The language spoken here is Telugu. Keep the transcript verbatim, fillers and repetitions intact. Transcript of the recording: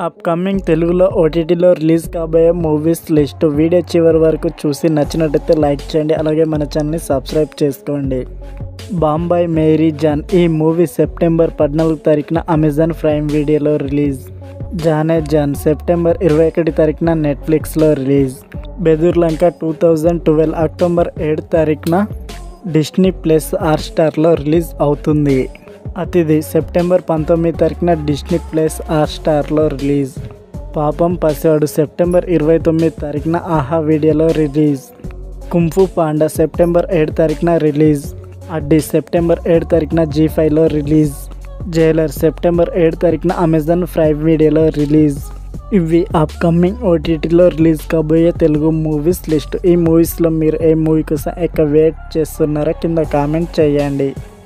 అప్కమింగ్ తెలుగులో ఓటీటీలో రిలీజ్ కాబోయే మూవీస్ లిస్ట్ వీడియో చివరి వరకు చూసి నచ్చినట్టయితే లైక్ చేయండి. అలాగే మన ఛానల్ని సబ్స్క్రైబ్ చేసుకోండి. బాంబాయి మేరీ జాన్ ఈ మూవీ సెప్టెంబర్ పద్నాలుగు తారీఖున అమెజాన్ ప్రైమ్ వీడియోలో రిలీజ్. జానే జాన్ సెప్టెంబర్ ఇరవై ఒకటి తారీఖున నెట్ఫ్లిక్స్లో release. Bedurulanka two thousand twelve October ఏడు తారీఖున డిస్నీ ప్లస్ హాట్స్టార్లో రిలీజ్ అవుతుంది. అతిథి సెప్టెంబర్ పంతొమ్మిది తారీఖున డిస్నీ ప్లస్ హాట్స్టార్లో రిలీజ్. పాపం పసివాడు సెప్టెంబర్ ఇరవై తొమ్మిది తారీఖున ఆహా వీడియోలో రిలీజ్. కుంఫు పాండా సెప్టెంబర్ ఏడు తారీఖున రిలీజ్. అడ్డీ సెప్టెంబర్ ఏడు తారీఖున జీ ఫైవ్లో రిలీజ్. జైలర్ సెప్టెంబర్ ఏడు తారీఖున అమెజాన్ ప్రైమ్ వీడియోలో రిలీజ్. ఇవి అప్కమింగ్ ఓటీటీలో రిలీజ్ కాబోయే తెలుగు మూవీస్ లిస్ట్. ఈ మూవీస్లో మీరు ఏ మూవీ కోసం ఎక్కువ వెయిట్ చేస్తున్నారో కింద కామెంట్ చేయండి.